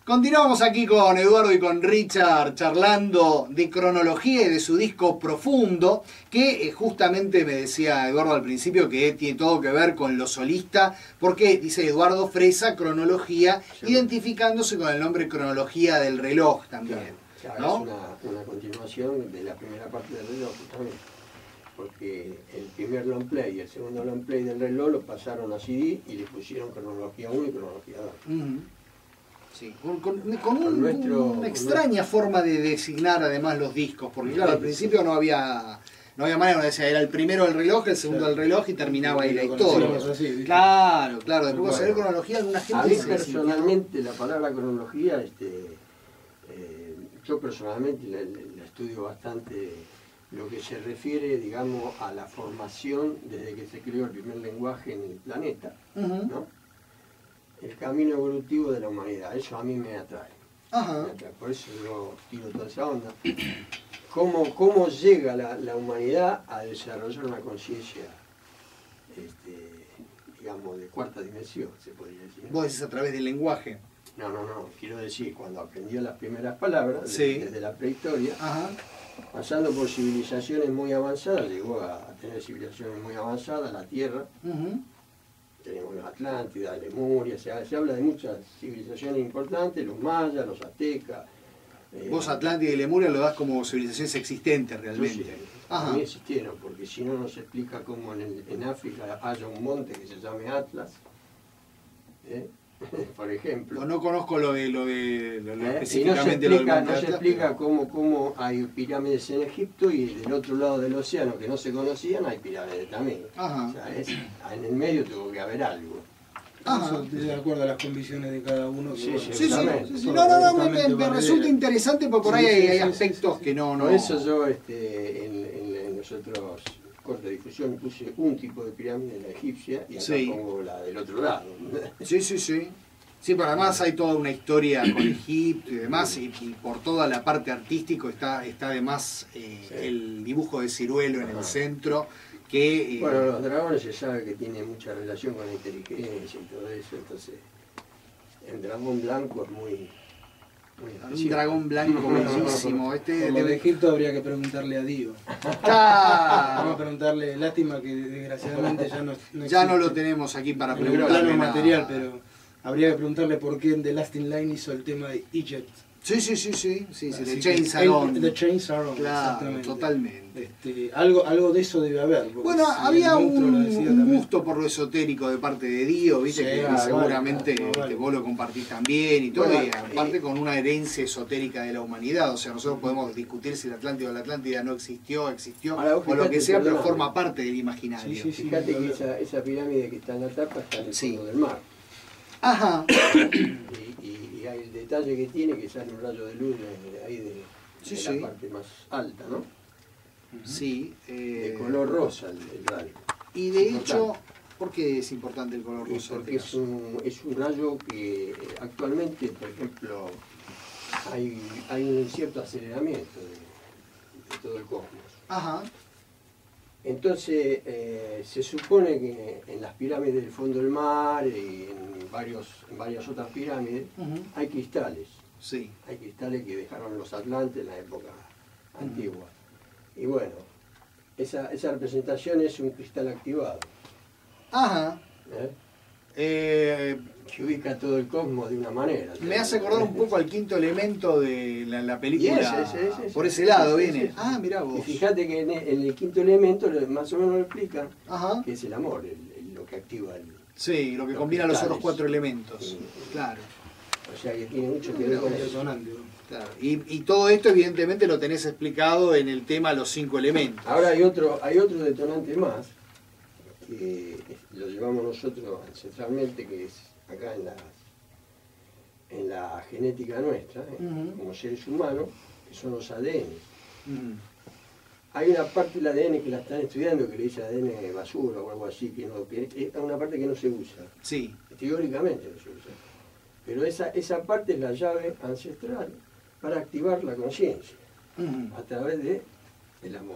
Continuamos aquí con Eduardo y con Richard charlando de cronología y de su disco Profundo, que justamente me decía Eduardo al principio que tiene todo que ver con lo solista, porque dice Eduardo Fresa, cronología, sí, identificándose con el nombre Cronología del Reloj también. Claro, ¿no? Es una continuación de la primera parte del reloj también, porque el primer long play y el segundo long play del reloj lo pasaron a CD y le pusieron Cronología 1 y Cronología 2. Sí, una extraña forma de designar además los discos, porque claro, al principio no había manera, decía, era el primero del reloj, el segundo del reloj y terminaba ahí la historia. Claro, después de hacer cronología alguna gente... A mí personalmente la palabra cronología, yo personalmente la estudio bastante, lo que se refiere, digamos, a la formación desde que se creó el primer lenguaje en el planeta, ¿no? El camino evolutivo de la humanidad, eso a mí me atrae. Por eso yo tiro toda esa onda. ¿Cómo llega la humanidad a desarrollar una conciencia, digamos, de cuarta dimensión, se podría decir? ¿Vos decís a través del lenguaje? No, quiero decir, cuando aprendió las primeras palabras, sí, desde la prehistoria, pasando por civilizaciones muy avanzadas, llegó a tener civilizaciones muy avanzadas, la Tierra, tenemos la Atlántida, Lemuria, se habla de muchas civilizaciones importantes, los mayas, los aztecas. Vos Atlántida y Lemuria lo das como civilizaciones existentes realmente. Sí, para mí existieron, porque si no, no se explica cómo en África haya un monte que se llame Atlas, por ejemplo. No conozco lo específicamente lo del monte Atlas. No se explica cómo hay pirámides en Egipto y del otro lado del océano que no se conocían hay pirámides también. O sea, en el medio tuvo que haber algo. Eso de acuerdo a las convicciones de cada uno. Sí. Me resulta interesante porque por ahí hay aspectos que no... Por eso yo en los otros cortes de difusión puse un tipo de pirámide, la egipcia, y acá pongo la del otro lado. Sí, pero además hay toda una historia con Egipto y demás, y por toda la parte artística está además el dibujo de ciruelo en el centro. Bueno, los dragones se sabe que tienen mucha relación con la inteligencia y todo eso, entonces el dragón blanco es muy un dragón blanco bellísimo. Como de Egipto habría que preguntarle a Dio. Vamos a preguntarle, lástima que desgraciadamente ya no lo tenemos aquí para preguntarle. En el plano material, pero habría que preguntarle por qué en The Last in Line hizo el tema de Egypt. Sí, de Chains Around. The Chains Around, claro, exactamente. Totalmente. Algo de eso debe haber. Bueno, si había un gusto por lo esotérico de parte de Dio, viste, que seguramente vos lo compartís también y todo, y aparte con una herencia esotérica de la humanidad. O sea, nosotros podemos discutir si la Atlántida no existió, ahora, o lo que sea, pero forma parte del imaginario. Fíjate que esa pirámide que está en la tapa está en el fondo del mar. Y hay el detalle que tiene que sale un rayo de luz de ahí de la parte más alta, ¿no? De color rosa el rayo. Y de hecho, ¿por qué es importante el color rosa? Porque es un rayo que actualmente, por ejemplo, hay un cierto aceleramiento de todo el cosmos. Entonces, se supone que en las pirámides del fondo del mar y en varias otras pirámides hay cristales. Hay cristales que dejaron los atlantes en la época antigua. Y bueno, esa representación es un cristal activado. Que ubica todo el cosmos de una manera. Me hace acordar un poco al Quinto Elemento de la película. Por ese lado viene. Mirá vos. Y fíjate que en el Quinto Elemento más o menos lo explican, que es el amor, lo que activa el... Sí, lo que combina los otros 4 elementos. Claro. O sea que tiene mucho que ver con eso. Claro. Y todo esto evidentemente lo tenés explicado en el tema Los 5 elementos. Ahora hay otro detonante más, que lo llevamos nosotros ancestralmente, que es acá en la genética nuestra, como seres humanos, que son los ADN. Hay una parte del ADN que la están estudiando que le dice ADN basura o algo así, que es una parte que no se usa. Teóricamente no se usa. Pero esa parte es la llave ancestral para activar la conciencia a través del amor.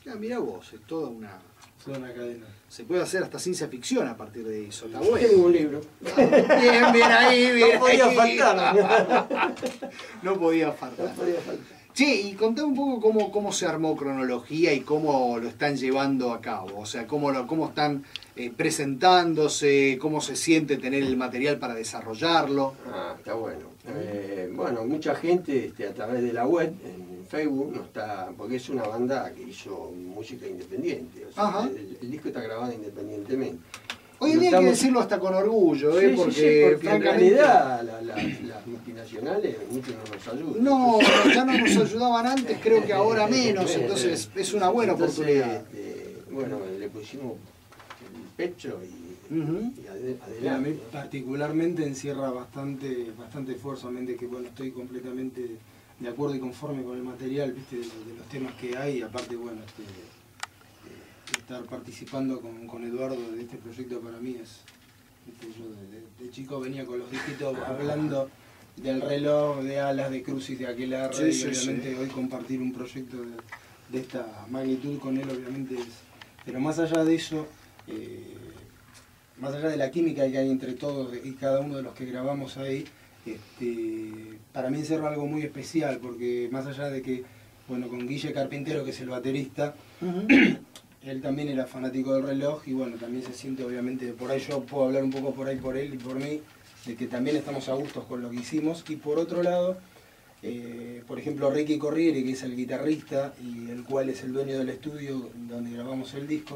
Mirá vos, es toda una cadena. Se puede hacer hasta ciencia ficción a partir de eso, está bueno. Tengo un libro. Bien ahí, bien. No podía faltar. No podía faltar. Che, y contame un poco cómo se armó Cronología y cómo lo están llevando a cabo. O sea, cómo están presentándose, cómo se siente tener el material para desarrollarlo. Está bueno. Bueno, mucha gente a través de la web, en Facebook, no está, porque es una banda que hizo música independiente. O sea, el disco está grabado independientemente. Hoy en día hay que decirlo hasta con orgullo, sí, porque en realidad las multinacionales mucho no nos ayudan. No, ya no nos ayudaban antes, creo que ahora menos, entonces es una buena oportunidad. Bueno, le pusimos el pecho y adelante. A mí particularmente encierra bastante esfuerzo, a mente que bueno, estoy completamente de acuerdo y conforme con el material, ¿viste? De los temas que hay, y aparte bueno, estar participando con Eduardo de este proyecto para mí es, yo de chico venía con los dígitos hablando del reloj, de Alas, de Crucis, de Aquelarre, y obviamente hoy compartir un proyecto de esta magnitud con él obviamente es, pero más allá de eso, más allá de la química que hay entre todos y cada uno de los que grabamos ahí, para mí encierra algo muy especial, porque más allá de que, bueno, con Guille Carpintero, que es el baterista, él también era fanático del reloj y bueno, también se siente obviamente, por ahí yo puedo hablar un poco por ahí por él y por mí, de que también estamos a gustos con lo que hicimos. Y por otro lado, por ejemplo, Ricky Corriere, que es el guitarrista y el cual es el dueño del estudio donde grabamos el disco,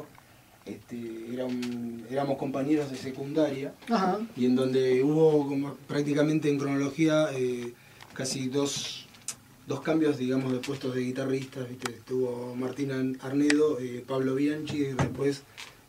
éramos compañeros de secundaria. Y en donde hubo como, prácticamente en Cronología casi dos cambios, digamos, de puestos de guitarristas, ¿viste? Estuvo Martín Arnedo, Pablo Bianchi, y después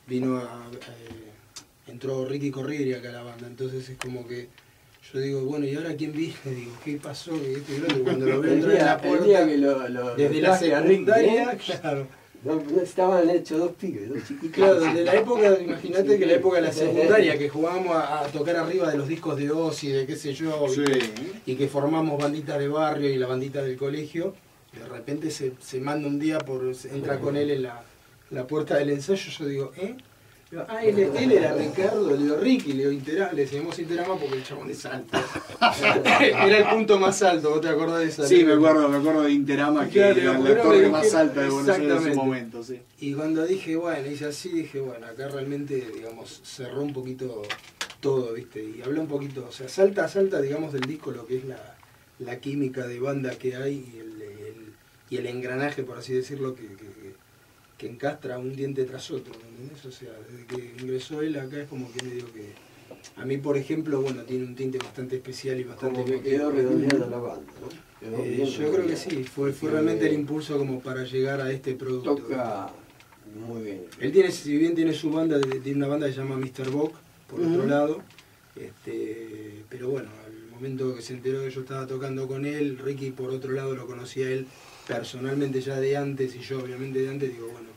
entró Ricky Corriere acá a la banda. Entonces es como que yo digo, bueno, ¿y ahora quién vino? Digo, ¿qué pasó? Cuando lo veo entrar en la puerta, desde la secundaria, claro. No estaban hechos dos pibes, dos chiquitos. Claro, desde la época, imagínate que la época de la secundaria, que jugábamos a tocar arriba de los discos de Ozzy, de qué sé yo, y que formamos banditas de barrio y la bandita del colegio, de repente se manda un día, entra con él en la puerta del ensayo, yo digo, él era Ricardo, le digo Ricky, le digo le decimos Interama porque el chabón es alto. Era el punto más alto, ¿vos te acordás de esa? Sí, me acuerdo de Interama, que era la torre más alta de Buenos Aires en su momento, sí. Y cuando dije, bueno, hice así, dije, bueno, acá realmente, digamos, cerró un poquito todo, ¿viste? Y hablé un poquito, o sea, salta, digamos, del disco lo que es la química de banda que hay y el engranaje, por así decirlo, que encastra un diente tras otro, ¿entendés? O sea, desde que ingresó él acá es como que medio que... A mí, por ejemplo, bueno, tiene un tinte bastante especial y bastante... Como que quedó redondeada la banda, ¿no? Yo creo que sí, fue realmente el impulso como para llegar a este producto. Toca muy bien. Él tiene, si bien tiene su banda, tiene una banda que se llama Mr. Bock, por otro lado, pero bueno, al momento que se enteró que yo estaba tocando con él, Ricky por otro lado lo conocía a él personalmente ya de antes, y yo obviamente de antes, digo, bueno,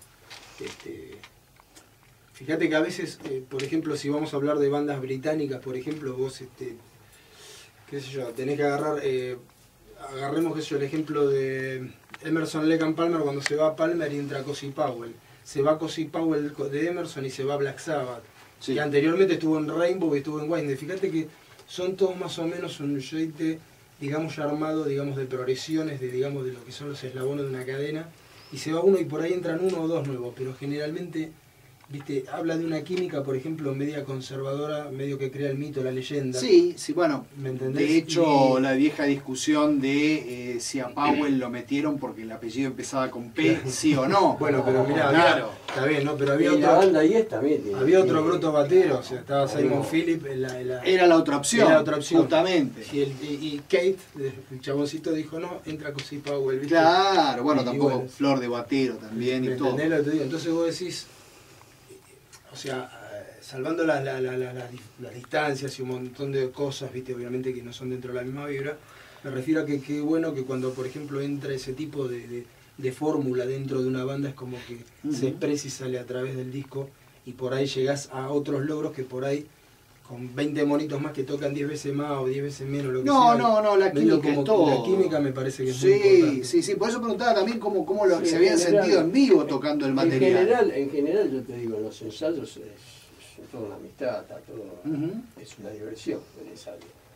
fíjate que a veces, por ejemplo, si vamos a hablar de bandas británicas, por ejemplo, vos, qué sé yo, tenés que agarremos, qué sé yo, el ejemplo de Emerson, Lake and Palmer, cuando se va a Palmer y entra Cozy Powell. Se va Cozy Powell de Emerson y se va Black Sabbath. Sí. Y anteriormente estuvo en Rainbow y estuvo en Wayne. Fíjate que son todos más o menos un jeite, digamos, ya armado, digamos, de progresiones, digamos, de lo que son los eslabones de una cadena. Y se va uno y por ahí entran uno o dos nuevos, pero generalmente, viste, habla de una química, por ejemplo, media conservadora, medio que crea el mito, la leyenda. Sí, bueno, ¿me entendés? De hecho, la vieja discusión de si a Powell lo metieron porque el apellido empezaba con P, sí o no. Bueno, pero mirá, claro. Está bien, ¿no? Pero había la banda ahí también. Había otro bruto batero, o sea, estaba Simon Phillips. Era la otra opción. Era la otra opción. Justamente. Y Kate, el chaboncito, dijo, no, entra Cozy Powell, ¿viste? Claro, bueno, tampoco bueno, Flor de batero también y todo. Entonces vos decís, o sea, salvando las distancias y un montón de cosas, viste, obviamente que no son dentro de la misma vibra, me refiero a que qué bueno que cuando, por ejemplo, entra ese tipo de fórmula dentro de una banda, es como que se expresa y sale a través del disco, y por ahí llegás a otros logros que por ahí, con 20 monitos más que tocan 10 veces más o 10 veces menos, lo que no, sea. No, la química es todo. La química me parece que es sí, muy importante. Sí, por eso preguntaba también cómo sí, se habían general, sentido en vivo tocando el material. En general yo te digo, en los ensayos es toda una amistad, está todo, es una diversión el ensayo.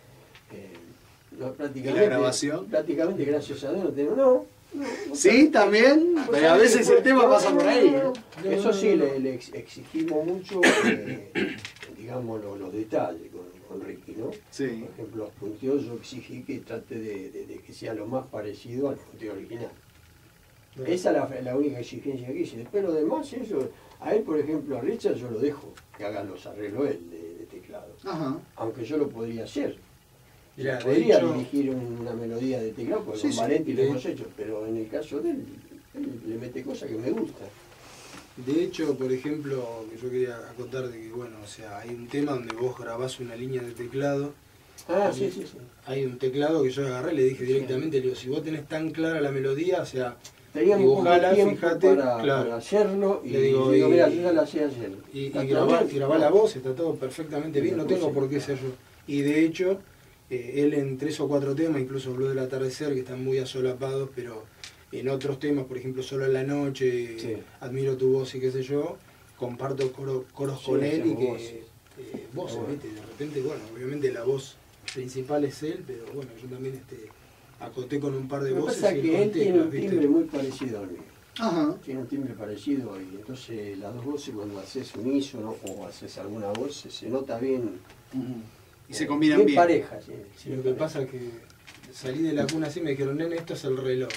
¿Y la grabación? Prácticamente, gracias a Dios, no tengo, ¿Sí? ¿También? Pero a veces el tema pasa por ahí. Eso sí, le exigimos mucho, digamos, los detalles con Ricky, ¿no? Sí. Por ejemplo, los punteos yo exigí que trate de que sea lo más parecido al punteo original. Bueno. Esa es la única exigencia que hice. Después lo demás, eso, a él, por ejemplo, a Richard yo lo dejo que haga los arreglos él de teclado. Ajá. Aunque yo lo podría hacer. Ya, podría dirigir una melodía de teclado, porque con Valenti lo hemos hecho, pero en el caso de él le mete cosas que me gustan. De hecho, por ejemplo, yo quería acotar de que, bueno, o sea, hay un tema donde vos grabás una línea de teclado. Sí. Hay un teclado que yo agarré y le dije directamente, le digo, si vos tenés tan clara la melodía, o sea, dibujala, fíjate, para hacerlo, y le digo, mira, yo ya la sé hacer. Y grabá la voz, está todo perfectamente bien, no tengo por qué ser yo. Y de hecho, él en 3 o 4 temas, incluso habló del atardecer, que están muy asolapados, pero en otros temas, por ejemplo, Solo en la noche, Admiro tu voz y qué sé yo, comparto coros con él y que voces, ¿viste? De repente, bueno, obviamente la voz principal es él, pero bueno, yo también acoté con un par de voces. Lo que pasa es que él tiene un timbre muy parecido al mío. Ajá. Tiene un timbre parecido y entonces las dos voces, cuando haces unísono o haces alguna voz, se nota bien. Y se combinan bien. Pareja, sí, lo que pasa es que salí de la cuna así y me dijeron, nene, esto es el reloj.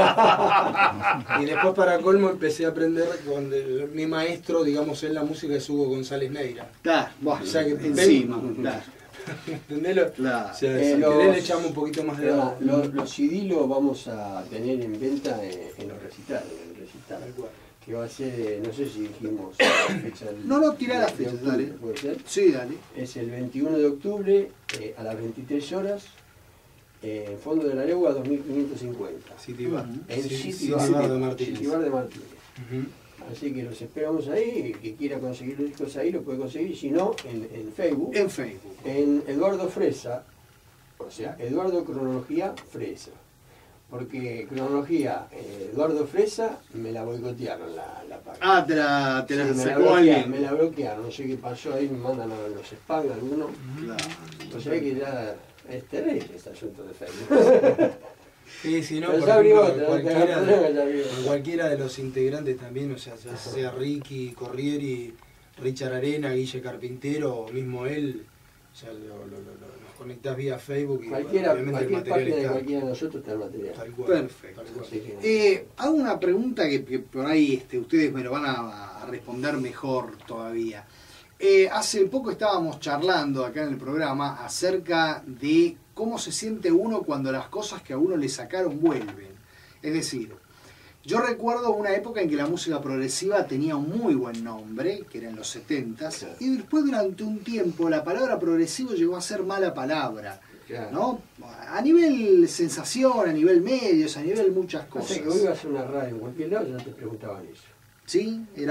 Y después para colmo empecé a aprender con mi maestro, digamos, en la música es Hugo González Neira. Claro, o sea que encima, claro. ¿Entendés? Claro. O sea, si querés le echamos un poquito más de agua. Los CD los vamos a tener en venta en los recitales, que va a ser, no sé si dijimos la fecha. No, tirá la fecha, dale. ¿Puede ser? Sí, dale. Es el 21 de octubre a las 23 horas, en Fondo de la Legua 2550. City Bar. En City Bar de Martínez. City Bar de Martínez. Así que los esperamos ahí, el que quiera conseguir los discos ahí lo puede conseguir, si no, en Facebook. En Facebook. En Eduardo Fresa, o sea, Eduardo Cronología Fresa. Porque Cronología Eduardo Fresa me la boicotearon la página. Te la sacó alguien. Me la bloquearon, no sé qué pasó ahí, me mandan a los spam algunos. Claro. O sea que ya es terrible este asunto de Facebook. Sí, si no, por ejemplo, cualquiera de los integrantes también, o sea, ya sea Ricky Corrieri, Richard Arena, Guille Carpintero, o mismo él, o sea, nos conectás vía Facebook y cualquier página de cualquiera de nosotros está el material. Tal cual. Perfecto. Hago una pregunta que por ahí ustedes me lo van a responder mejor todavía. Hace poco estábamos charlando acá en el programa acerca de cómo se siente uno cuando las cosas que a uno le sacaron vuelven. Es decir, yo recuerdo una época en que la música progresiva tenía un muy buen nombre, que era en los 70s, y después durante un tiempo la palabra progresivo llegó a ser mala palabra, ¿no? A nivel sensación, a nivel medios, a nivel muchas cosas. O sea que hoy ibas a una radio en cualquier lado ya te preguntaban eso. Sí, se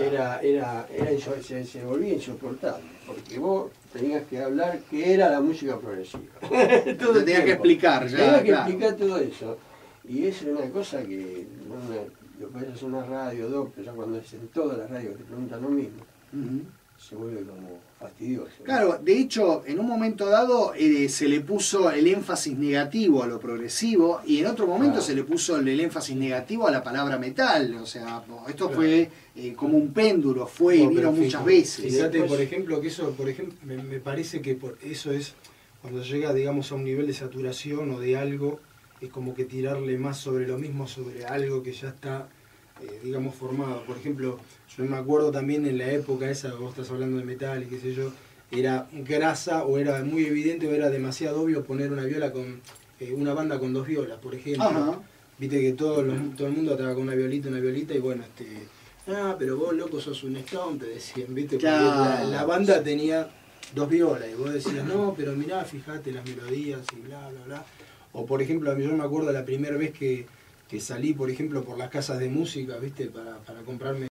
volvía insoportable, porque vos tenías que hablar qué era la música progresiva. Todo tenías que explicar, ya. Tenías que explicar todo eso. Y es una cosa que lo puedes hacer una radio, dos, pero ya cuando es en todas las radios que te preguntan lo mismo, se vuelve como fastidioso. Claro, de hecho, en un momento dado se le puso el énfasis negativo a lo progresivo y en otro momento se le puso el énfasis negativo a la palabra metal. O sea, esto fue como un péndulo, fue y vino muchas veces. Fíjate, por ejemplo, que eso, me parece que eso es cuando llega, digamos, a un nivel de saturación o de algo, es como que tirarle más sobre lo mismo, sobre algo que ya está, digamos, formado. Por ejemplo, yo me acuerdo también en la época esa, vos estás hablando de metal y qué sé yo, era grasa o era muy evidente o era demasiado obvio poner una viola con una banda con 2 violas, por ejemplo. Ajá. Viste que todo el mundo estaba con una violita y bueno, pero vos loco sos un Stone, te decían, viste, porque la banda tenía 2 violas y vos decías, no, pero mirá, fíjate las melodías y bla, bla, bla. O por ejemplo, yo me acuerdo la primera vez que salí, por ejemplo, por las casas de música, viste, para comprarme